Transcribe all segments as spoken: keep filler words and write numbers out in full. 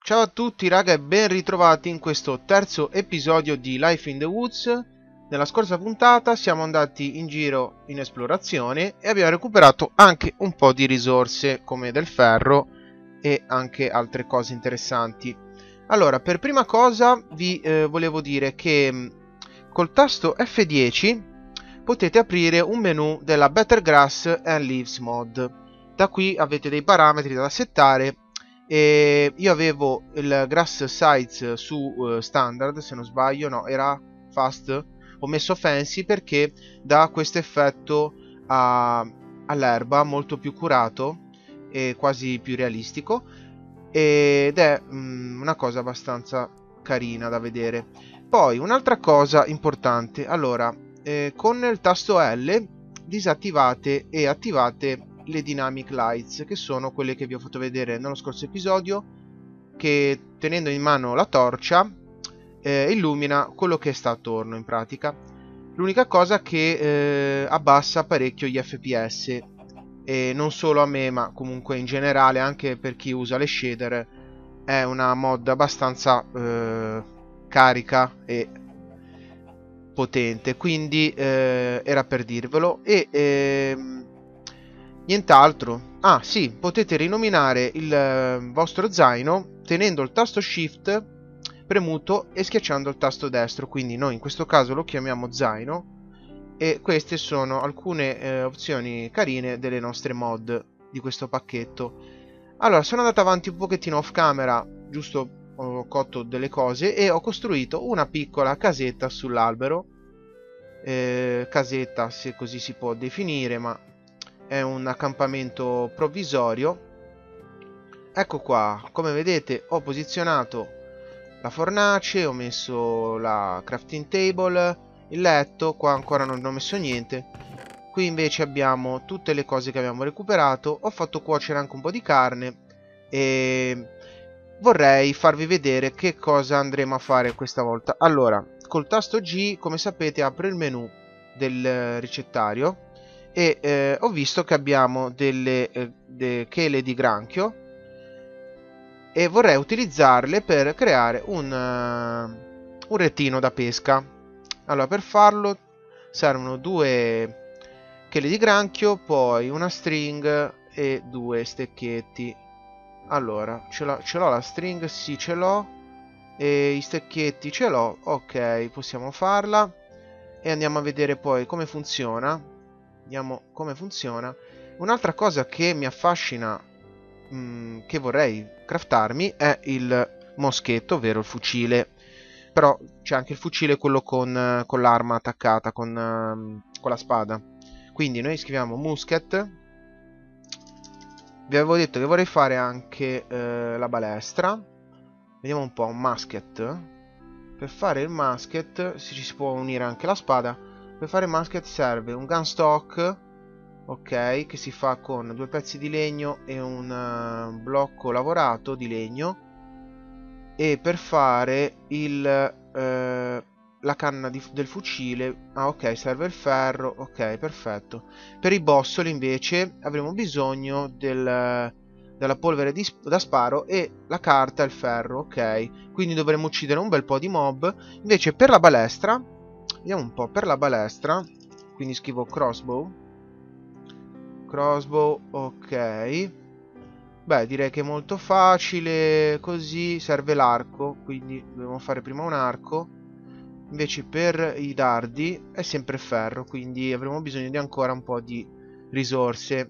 Ciao a tutti raga e ben ritrovati in questo terzo episodio di Life in the Woods. Nella scorsa puntata siamo andati in giro in esplorazione e abbiamo recuperato anche un po' di risorse come del ferro e anche altre cose interessanti. Allora, per prima cosa vi eh, volevo dire che mh, col tasto F dieci potete aprire un menu della Better Grass and Leaves mod. Da qui avete dei parametri da settare. E io avevo il grass size su uh, standard, se non sbaglio, no, era fast. Ho messo fancy perché dà questo effetto all'erba molto più curato e quasi più realistico, ed è mm, una cosa abbastanza carina da vedere. Poi un'altra cosa importante, allora, eh, con il tasto L disattivate e attivate le dynamic lights, che sono quelle che vi ho fatto vedere nello scorso episodio, che tenendo in mano la torcia eh, illumina quello che sta attorno in pratica. L'unica cosa che eh, abbassa parecchio gli F P S, e non solo a me ma comunque in generale anche per chi usa le shader. È una mod abbastanza eh, carica e potente, quindi eh, era per dirvelo. E ehm, nient'altro. Ah sì, potete rinominare il eh, vostro zaino tenendo il tasto shift premuto e schiacciando il tasto destro, quindi noi in questo caso lo chiamiamo zaino. E queste sono alcune eh, opzioni carine delle nostre mod di questo pacchetto. Allora, sono andato avanti un pochettino off camera, giusto, ho cotto delle cose e ho costruito una piccola casetta sull'albero. Eh, casetta, se così si può definire, ma è un accampamento provvisorio. Ecco qua, come vedete ho posizionato la fornace, ho messo la crafting table, il letto. Qua ancora non ho messo niente. Qui invece abbiamo tutte le cose che abbiamo recuperato. Ho fatto cuocere anche un po' di carne e vorrei farvi vedere che cosa andremo a fare questa volta. Allora, col tasto G, come sapete, apro il menu del ricettario e eh, ho visto che abbiamo delle eh, de chele di granchio e vorrei utilizzarle per creare un, uh, un rettino da pesca. Allora, per farlo servono due chele di granchio, poi una string e due stecchetti. Allora, ce l'ho la string? Sì, ce l'ho. E i stecchetti ce l'ho. Ok, possiamo farla. E andiamo a vedere poi come funziona. Vediamo come funziona. Un'altra cosa che mi affascina, mh, che vorrei craftarmi, è il moschetto, ovvero il fucile. Però c'è anche il fucile, quello con, con l'arma attaccata, con, uh, con la spada. Quindi noi scriviamo musket. Vi avevo detto che vorrei fare anche uh, la balestra. Vediamo un po', un musket. Per fare il musket si ci si può unire anche la spada. Per fare il musket serve un gunstock, ok, che si fa con due pezzi di legno e un uh, blocco lavorato di legno. E per fare il, uh, la canna di, del fucile, ah ok, serve il ferro, ok, perfetto. Per i bossoli invece avremo bisogno del, della polvere di, da sparo e la carta e il ferro, ok. Quindi dovremo uccidere un bel po' di mob. Invece per la balestra, vediamo un po', per la balestra, quindi scrivo crossbow, crossbow, ok. Beh, direi che è molto facile, così serve l'arco, quindi dobbiamo fare prima un arco. Invece per i dardi è sempre ferro, quindi avremo bisogno di ancora un po' di risorse.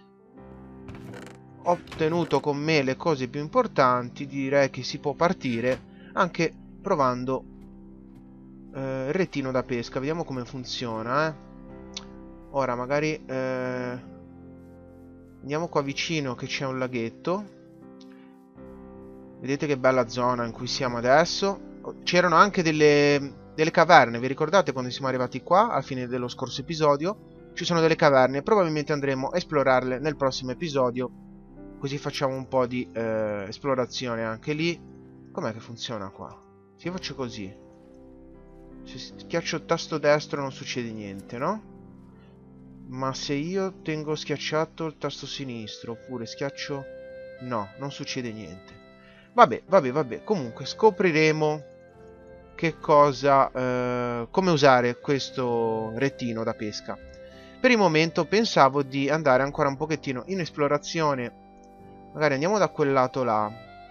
Ho ottenuto con me le cose più importanti, direi che si può partire anche provando eh, il rettino da pesca. Vediamo come funziona, eh. Ora magari eh, andiamo qua vicino che c'è un laghetto. Vedete che bella zona in cui siamo adesso. C'erano anche delle, delle caverne, vi ricordate quando siamo arrivati qua al fine dello scorso episodio? Ci sono delle caverne, probabilmente andremo a esplorarle nel prossimo episodio. Così facciamo un po' di eh, esplorazione anche lì. Com'è che funziona qua? Se io faccio così, se schiaccio il tasto destro non succede niente, no? Ma se io tengo schiacciato il tasto sinistro oppure schiaccio... no, non succede niente. Vabbè, vabbè, vabbè. Comunque scopriremo che cosa, eh, come usare questo rettino da pesca. Per il momento pensavo di andare ancora un pochettino in esplorazione. Magari andiamo da quel lato là.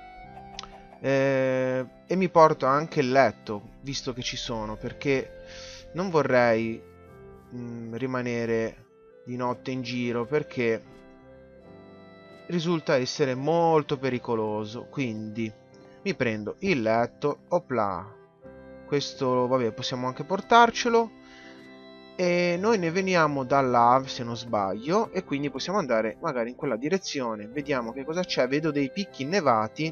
Eh, e mi porto anche il letto, visto che ci sono, perché non vorrei mh, rimanere di notte in giro, perché risulta essere molto pericoloso. Quindi mi prendo il letto, opla. Questo, vabbè, possiamo anche portarcelo. E noi ne veniamo da là, se non sbaglio, e quindi possiamo andare magari in quella direzione. Vediamo che cosa c'è. Vedo dei picchi innevati.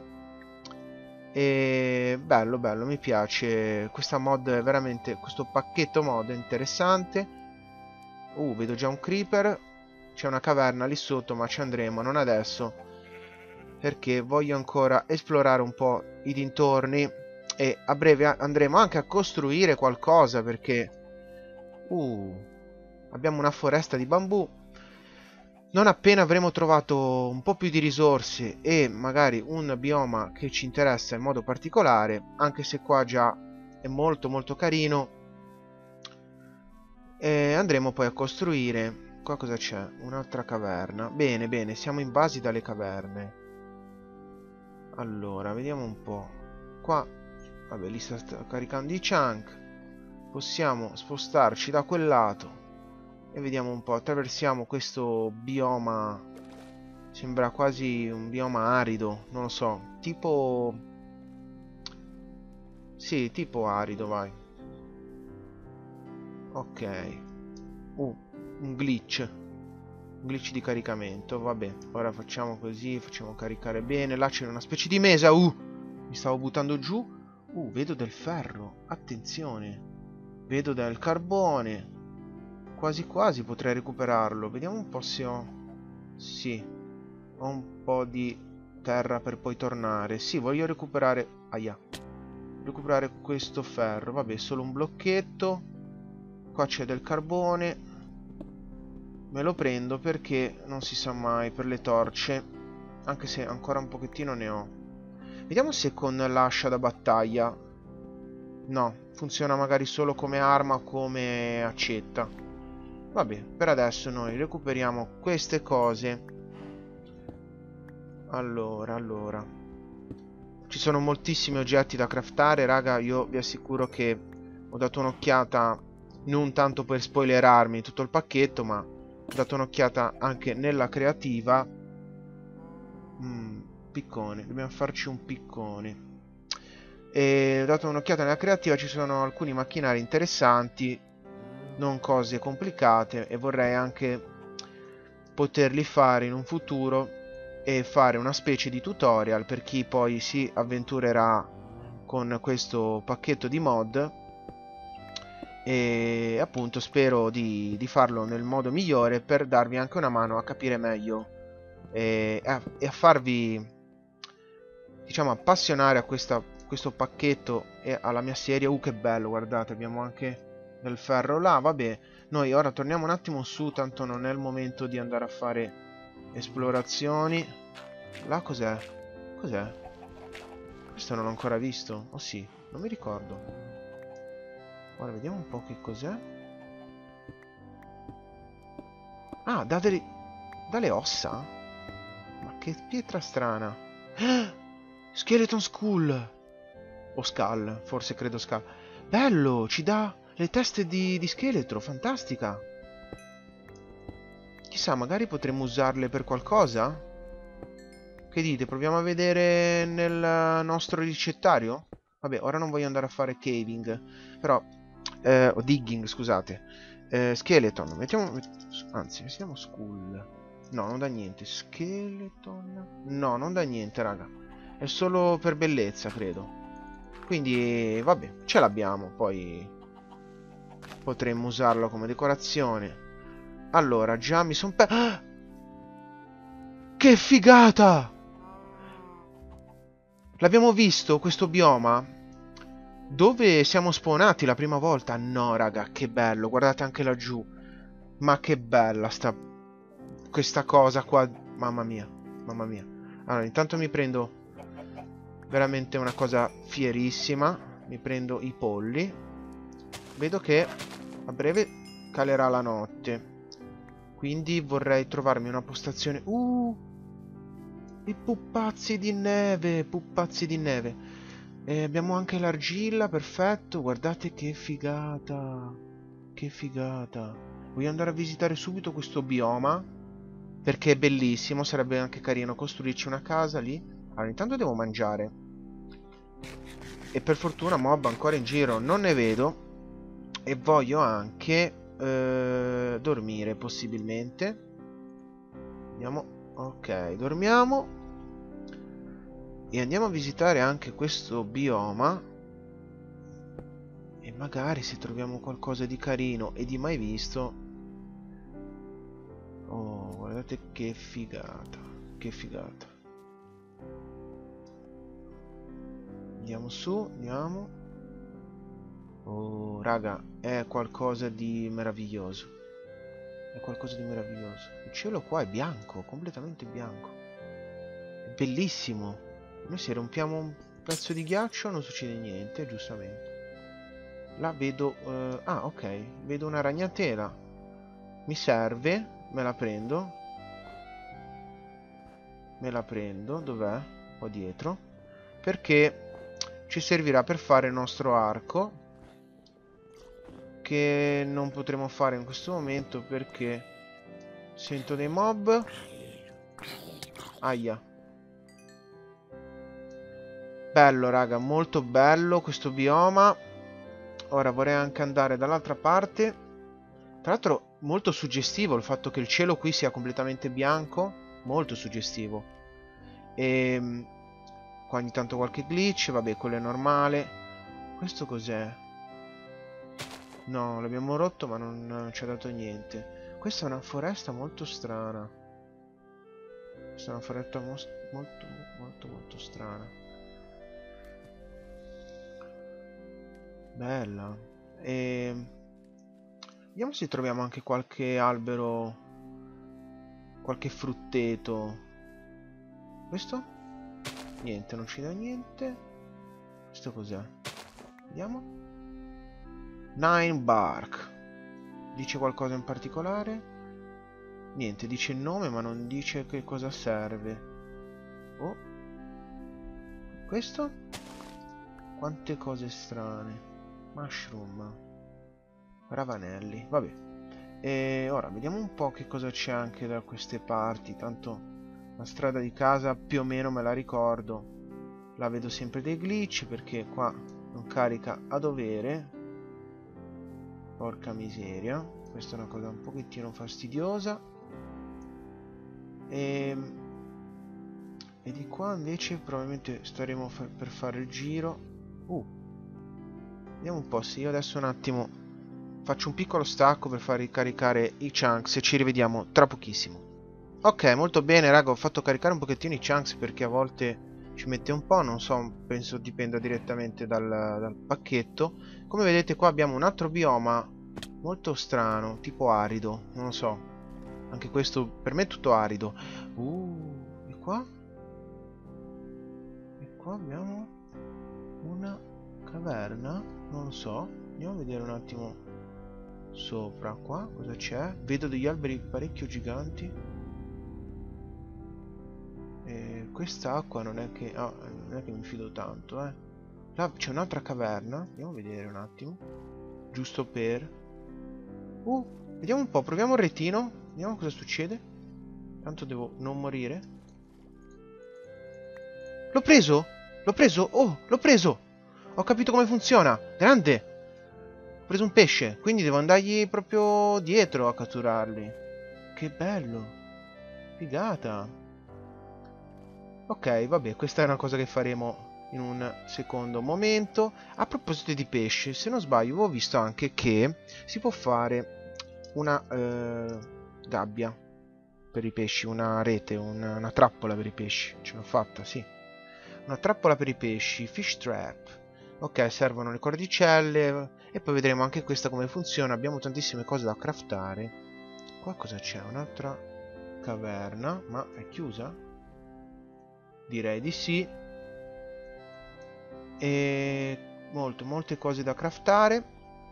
E bello, bello, mi piace. Questa mod è veramente, questo pacchetto mod è interessante. Uh, vedo già un creeper. C'è una caverna lì sotto, ma ci andremo, non adesso, perché voglio ancora esplorare un po' i dintorni. E a breve andremo anche a costruire qualcosa, perché Uh, abbiamo una foresta di bambù. Non appena avremo trovato un po' più di risorse e magari un bioma che ci interessa in modo particolare, anche se qua già è molto molto carino, e andremo poi a costruire. Qua cosa c'è? Un'altra caverna. Bene, bene, siamo invasi dalle caverne. Allora, vediamo un po'. Qua, vabbè, lì sta caricando i chunk. Possiamo spostarci da quel lato e vediamo un po'. Attraversiamo questo bioma. Sembra quasi un bioma arido, non lo so. Tipo... Sì, tipo arido, vai. Ok. Uh, un glitch. Un glitch di caricamento. Vabbè, ora facciamo così. Facciamo caricare bene. Là c'è una specie di mesa. Uh, mi stavo buttando giù. Uh, vedo del ferro. Attenzione. Vedo del carbone. Quasi quasi potrei recuperarlo. Vediamo un po' se ho... Sì. Ho un po' di terra per poi tornare. Sì, voglio recuperare... Aia. Recuperare questo ferro. Vabbè, solo un blocchetto. Qua c'è del carbone. Me lo prendo perché non si sa mai per le torce. Anche se ancora un pochettino ne ho. Vediamo se con l'ascia da battaglia... No, funziona magari solo come arma o come accetta. Vabbè, per adesso noi recuperiamo queste cose. Allora, allora. Ci sono moltissimi oggetti da craftare, raga. Io vi assicuro che ho dato un'occhiata, non tanto per spoilerarmi tutto il pacchetto, ma ho dato un'occhiata anche nella creativa. Mm, piccone, dobbiamo farci un piccone. E ho dato un'occhiata nella creativa, ci sono alcuni macchinari interessanti, non cose complicate, e vorrei anche poterli fare in un futuro e fare una specie di tutorial per chi poi si avventurerà con questo pacchetto di mod. E appunto spero di, di farlo nel modo migliore per darvi anche una mano a capire meglio e a, e a farvi, diciamo, appassionare a questa questo pacchetto e alla mia serie. Uh, che bello, guardate, abbiamo anche del ferro là. Vabbè, noi ora torniamo un attimo su, tanto non è il momento di andare a fare esplorazioni. Là cos'è? Cos'è? Questo non l'ho ancora visto? Oh sì, non mi ricordo. Ora vediamo un po' che cos'è. Ah, da delle... dalle ossa? Ma che pietra strana. Skeleton Skull! O Skull, forse credo Skull. Bello, ci dà le teste di, di scheletro, fantastica. Chissà, magari potremmo usarle per qualcosa? Che dite, proviamo a vedere nel nostro ricettario? Vabbè, ora non voglio andare a fare caving, però... Eh, o digging, scusate. Eh, skeleton, mettiamo... Anzi, mettiamo Skull. No, non dà niente. Skeleton... No, non dà niente, raga. È solo per bellezza, credo. Quindi, vabbè, ce l'abbiamo. Poi potremmo usarlo come decorazione. Allora, già mi sono per... Ah! Che figata! L'abbiamo visto, questo bioma? Dove siamo spawnati la prima volta? No, raga, che bello. Guardate anche laggiù. Ma che bella sta... questa cosa qua. Mamma mia, mamma mia. Allora, intanto mi prendo veramente una cosa fierissima. Mi prendo i polli. Vedo che a breve calerà la notte, quindi vorrei trovarmi una postazione. Uh, i pupazzi di neve, pupazzi di neve. E abbiamo anche l'argilla, perfetto. Guardate che figata, che figata. Voglio andare a visitare subito questo bioma, perché è bellissimo. Sarebbe anche carino costruirci una casa lì. Allora, intanto devo mangiare. E per fortuna mob ancora in giro non ne vedo. E voglio anche eh, dormire, possibilmente. Andiamo. Ok, dormiamo. E andiamo a visitare anche questo bioma. E magari se troviamo qualcosa di carino e di mai visto. Oh, guardate che figata. Che figata. Andiamo su, andiamo. Oh, raga, è qualcosa di meraviglioso. È qualcosa di meraviglioso. Il cielo qua è bianco, completamente bianco. È bellissimo. Noi se rompiamo un pezzo di ghiaccio non succede niente, giustamente. Là vedo... Uh, ah, ok. Vedo una ragnatela. Mi serve. Me la prendo. Me la prendo. Dov'è? Qua dietro. Perché ci servirà per fare il nostro arco, che non potremo fare in questo momento perché sento dei mob. Aia. Bello, raga, molto bello questo bioma. Ora vorrei anche andare dall'altra parte. Tra l'altro molto suggestivo il fatto che il cielo qui sia completamente bianco. Molto suggestivo. E qua ogni tanto qualche glitch. Vabbè, quello è normale. Questo cos'è? No, l'abbiamo rotto ma non, non ci ha dato niente. Questa è una foresta molto strana. Questa è una foresta molto molto molto molto strana. Bella. E vediamo se troviamo anche qualche albero, qualche frutteto. Questo? Niente, non ci dà niente. Questo cos'è? Vediamo. Nine bark. Dice qualcosa in particolare? Niente, dice il nome ma non dice che cosa serve. Oh. Questo? Quante cose strane. Mushroom. Ravanelli. Vabbè. E ora vediamo un po' che cosa c'è anche da queste parti. Tanto la strada di casa più o meno me la ricordo. La vedo sempre dei glitch perché qua non carica a dovere. Porca miseria, questa è una cosa un pochettino fastidiosa. E, e di qua invece probabilmente staremo fa per fare il giro. Uh, vediamo un po' se io adesso un attimo faccio un piccolo stacco per far ricaricare i chunks e ci rivediamo tra pochissimo. Ok, molto bene raga, ho fatto caricare un pochettino i chunks perché a volte ci mette un po', non so, penso dipenda direttamente dal, dal pacchetto. Come vedete qua abbiamo un altro bioma molto strano, tipo arido, non lo so. Anche questo per me è tutto arido. Uh, e qua? E qua abbiamo una caverna, non lo so. Andiamo a vedere un attimo sopra qua, cosa c'è? Vedo degli alberi parecchio giganti. E quest'acqua non è che... Ah, non è che mi fido tanto, eh. Là c'è un'altra caverna, andiamo a vedere un attimo. Giusto per... Uh, vediamo un po', proviamo il retino. Vediamo cosa succede. Tanto devo non morire. L'ho preso! L'ho preso! Oh, l'ho preso! Ho capito come funziona! Grande! Ho preso un pesce, quindi devo andargli proprio dietro a catturarli. Che bello! Figata! Ok, vabbè, questa è una cosa che faremo in un secondo momento. A proposito di pesce, se non sbaglio avevo visto anche che si può fare una eh, gabbia per i pesci, una rete, una, una trappola per i pesci. Ce l'ho fatta, sì. Una trappola per i pesci, fish trap. Ok, servono le cordicelle e poi vedremo anche questa come funziona. Abbiamo tantissime cose da craftare. Qua cosa c'è? Un'altra caverna, ma è chiusa? Direi di sì. E molte, molte cose da craftare.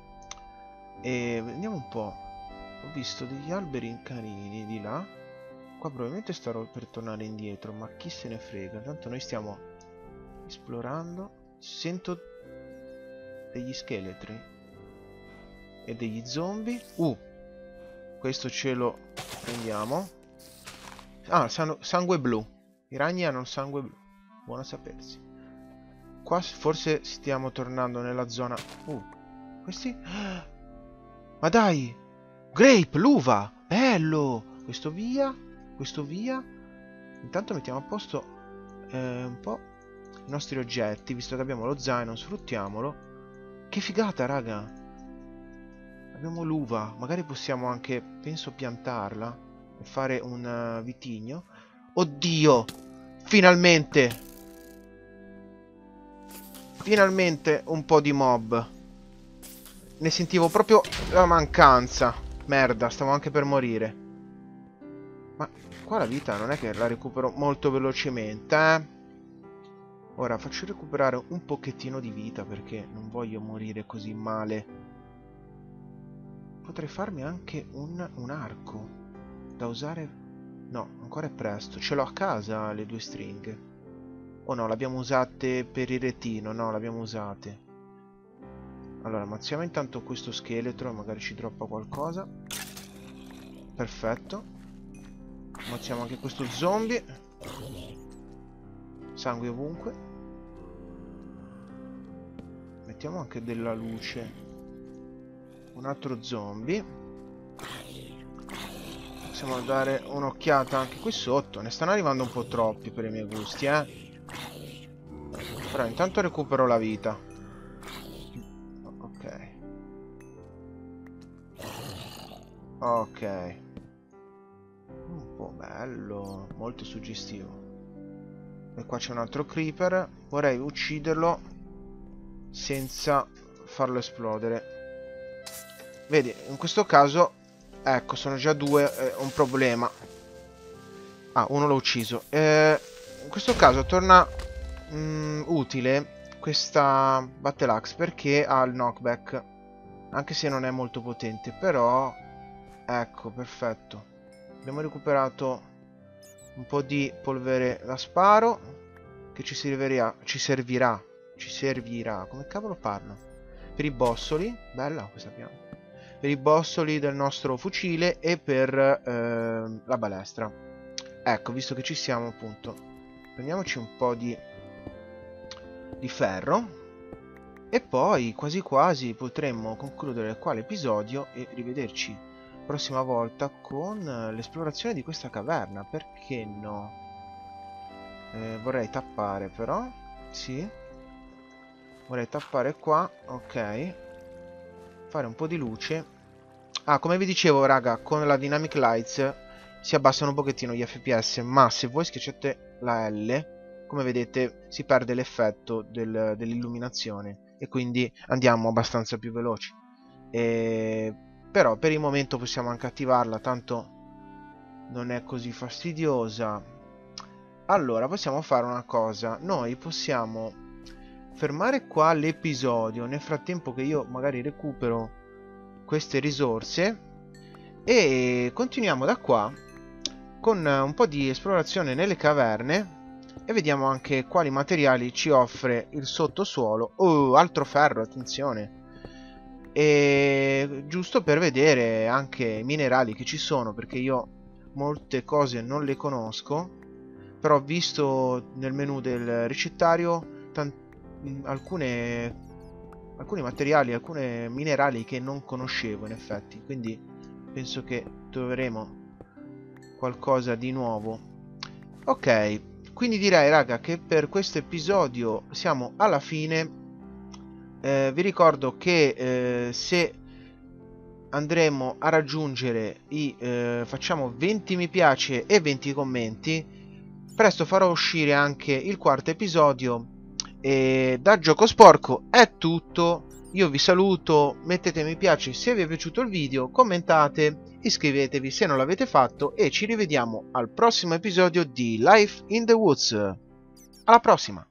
E vediamo un po'. Ho visto degli alberi carini di là. Qua probabilmente starò per tornare indietro, ma chi se ne frega. Tanto noi stiamo esplorando. Sento degli scheletri e degli zombie. Uh, questo ce lo prendiamo. Ah, sangue blu. I ragni hanno il sangue blu. Buono a sapersi. Qua forse stiamo tornando nella zona. Uh, questi. Ma dai! Grape, l'uva! Bello! Questo via. Questo via. Intanto mettiamo a posto eh, un po' i nostri oggetti. Visto che abbiamo lo zaino, sfruttiamolo. Che figata, raga! Abbiamo l'uva. Magari possiamo anche, penso, piantarla e fare un uh, vitigno. Oddio! Finalmente! Finalmente un po' di mob. Ne sentivo proprio la mancanza. Merda, stavo anche per morire. Ma qua la vita non è che la recupero molto velocemente, eh? Ora faccio recuperare un pochettino di vita perché non voglio morire così male. Potrei farmi anche un, un arco da usare. No, ancora è presto. Ce l'ho a casa le due stringhe. O no, l'abbiamo usate per il retino. No, l'abbiamo usate. Allora, ammazziamo intanto questo scheletro, magari ci droppa qualcosa. Perfetto. Ammazziamo anche questo zombie. Sangue ovunque. Mettiamo anche della luce. Un altro zombie. Possiamo dare un'occhiata anche qui sotto. Ne stanno arrivando un po' troppi per i miei gusti, eh. Però intanto recupero la vita. Ok. Ok. Un po' bello. Molto suggestivo. E qua c'è un altro creeper. Vorrei ucciderlo senza farlo esplodere. Vedi, in questo caso, ecco, sono già due, eh, un problema. Ah, uno l'ho ucciso. Eh, in questo caso torna mh, utile questa Battle Axe perché ha il knockback. Anche se non è molto potente, però... Ecco, perfetto. Abbiamo recuperato un po' di polvere da sparo che ci servirà, ci servirà, ci servirà, come cavolo parlo? Per i bossoli, bella questa pianta. Per i bossoli del nostro fucile e per eh, la balestra. Ecco, visto che ci siamo, appunto, prendiamoci un po' di, di ferro e poi quasi quasi potremmo concludere qua l'episodio e rivederci prossima volta con l'esplorazione di questa caverna. Perché no? Eh, vorrei tappare però, sì, vorrei tappare qua, ok. Fare un po' di luce. Ah, come vi dicevo, raga, con la Dynamic Lights si abbassano un pochettino gli F P S, ma se voi schiacciate la L, come vedete, si perde l'effetto del, dell'illuminazione e quindi andiamo abbastanza più veloci. E... però per il momento possiamo anche attivarla, tanto non è così fastidiosa. Allora, possiamo fare una cosa. Noi possiamo fermare qua l'episodio nel frattempo che io magari recupero queste risorse e continuiamo da qua con un po' di esplorazione nelle caverne e vediamo anche quali materiali ci offre il sottosuolo. Oh, altro ferro, attenzione. E giusto per vedere anche i minerali che ci sono, perché io molte cose non le conosco, però ho visto nel menu del ricettario alcune alcuni materiali, alcuni minerali che non conoscevo in effetti, quindi penso che troveremo qualcosa di nuovo. Ok, quindi direi, raga, che per questo episodio siamo alla fine. Eh, vi ricordo che eh, se andremo a raggiungere i eh, facciamo venti mi piace e venti commenti, presto farò uscire anche il quarto episodio. E da Gioco Sporco è tutto. Io vi saluto, mettete mi piace se vi è piaciuto il video, commentate, iscrivetevi se non l'avete fatto e ci rivediamo al prossimo episodio di Life in the Woods. Alla prossima!